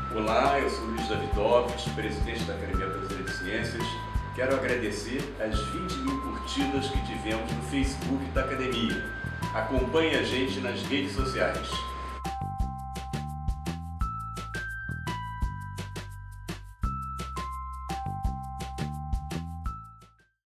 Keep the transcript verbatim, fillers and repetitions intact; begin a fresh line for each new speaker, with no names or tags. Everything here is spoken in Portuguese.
Olá, eu sou Luiz Davidovich, presidente da Academia Brasileira de Ciências. Quero agradecer as vinte mil curtidas que tivemos no Facebook da Academia. Acompanhe a gente nas redes sociais.